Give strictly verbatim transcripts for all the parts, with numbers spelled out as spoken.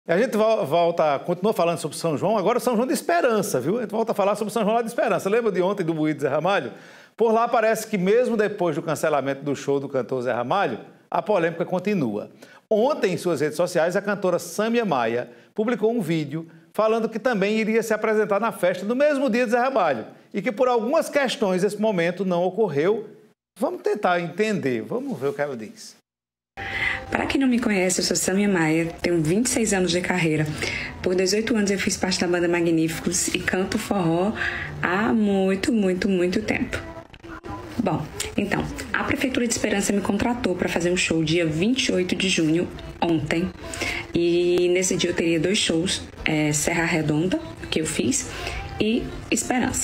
A gente volta, continua falando sobre São João, agora São João de Esperança, viu? A gente volta a falar sobre São João lá de Esperança. Lembra de ontem do Moído Zé Ramalho? Por lá parece que mesmo depois do cancelamento do show do cantor Zé Ramalho, a polêmica continua. Ontem, em suas redes sociais, a cantora Sâmia Maia publicou um vídeo falando que também iria se apresentar na festa no mesmo dia de Zé Ramalho e que por algumas questões esse momento não ocorreu. Vamos tentar entender, vamos ver o que ela diz. Para quem não me conhece, eu sou Sâmia Maia, tenho vinte e seis anos de carreira. Por dezoito anos eu fiz parte da banda Magníficos e canto forró há muito, muito, muito tempo. Bom, então, a Prefeitura de Esperança me contratou para fazer um show dia vinte e oito de junho, ontem. E nesse dia eu teria dois shows, é, Serra Redonda, que eu fiz, e Esperança.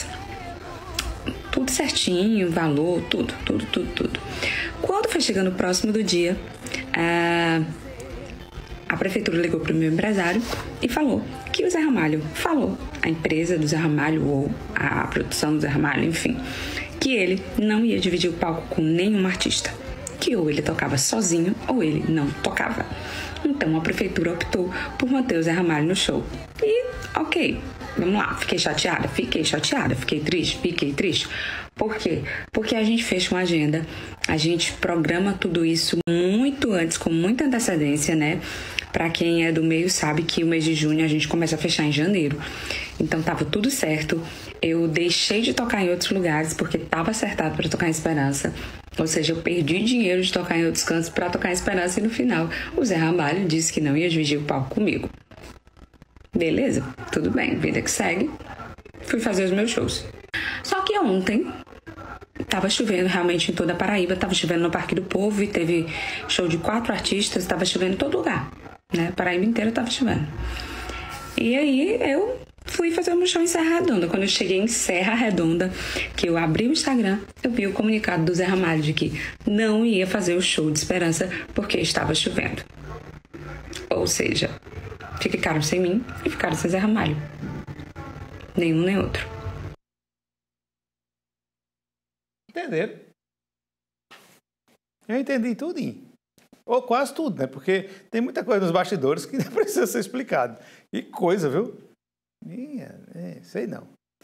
Tudo certinho, valor, tudo, tudo, tudo, tudo. Quando foi chegando próximo do dia, a, a Prefeitura ligou para o meu empresário e falou que o Zé Ramalho falou, a empresa do Zé Ramalho ou a produção do Zé Ramalho, enfim, que ele não ia dividir o palco com nenhum artista, que ou ele tocava sozinho ou ele não tocava. Então a prefeitura optou por manter o Zé Ramalho no show. E ok, vamos lá, fiquei chateada, fiquei chateada, fiquei triste, fiquei triste. Por quê? Porque a gente fecha uma agenda, a gente programa tudo isso muito antes, com muita antecedência, né? Para quem é do meio sabe que o mês de junho a gente começa a fechar em janeiro. Então tava tudo certo. Eu deixei de tocar em outros lugares porque tava acertado para tocar em Esperança. Ou seja, eu perdi dinheiro de tocar em outros cantos para tocar em Esperança e no final o Zé Ramalho disse que não ia dividir o palco comigo. Beleza, tudo bem, vida que segue. Fui fazer os meus shows. Só que ontem tava chovendo realmente em toda a Paraíba, tava chovendo no Parque do Povo e teve show de quatro artistas, tava chovendo em todo lugar, né? Paraíba inteira tava chovendo. E aí eu fui fazer o meu show em Serra Redonda. Quando eu cheguei em Serra Redonda, que eu abri o Instagram, eu vi o comunicado do Zé Ramalho de que não ia fazer o show de Esperança porque estava chovendo. Ou seja, ficaram sem mim e ficaram sem Zé Ramalho. Nenhum nem outro. Entenderam? Eu entendi tudo. Ou quase tudo, né? Porque tem muita coisa nos bastidores que precisa ser explicado. E coisa, viu? É, é, sei não.